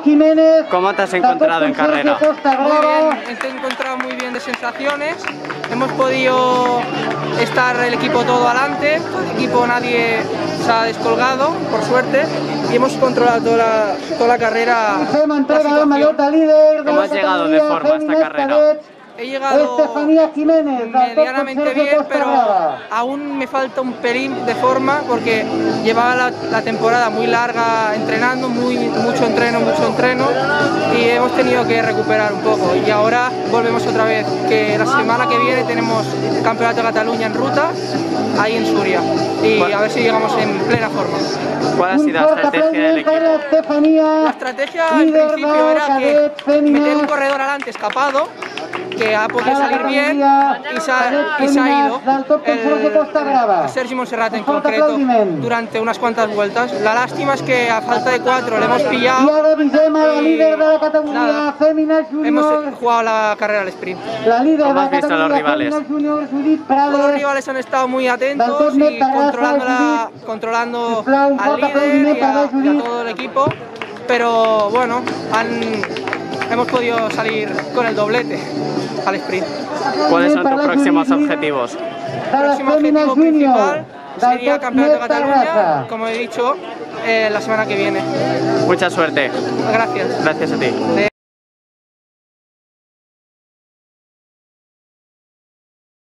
Jiménez. ¿Cómo te has encontrado en carrera? Muy bien, he encontrado muy bien de sensaciones. Hemos podido estar el equipo todo adelante, el equipo nadie se ha descolgado, por suerte, y hemos controlado toda la carrera. ¿Cómo has llegado de forma a esta carrera? He llegado medianamente bien, pero aún me falta un pelín de forma porque llevaba la temporada muy larga entrenando, mucho entreno y hemos tenido que recuperar un poco y ahora volvemos otra vez, que la semana que viene tenemos el Campeonato de Cataluña en ruta, ahí en Súria, y a ver si llegamos en plena forma. ¿Cuál ha sido la estrategia del equipo? La estrategia al principio era que meter un corredor adelante escapado, que ha podido salir bien y se ha ido el Sergi Monserrat en concreto durante unas cuantas vueltas. La lástima es que a falta de 4 le hemos pillado y nada, hemos jugado la carrera al sprint. ¿Cómo has visto a los rivales? Los rivales han estado muy atentos y controlando al líder y a todo el equipo, pero bueno, hemos podido salir con el doblete al sprint. ¿Cuáles son tus próximos objetivos? El próximo objetivo principal sería Campeonato de Cataluña, como he dicho, la semana que viene. Mucha suerte. Gracias. Gracias a ti.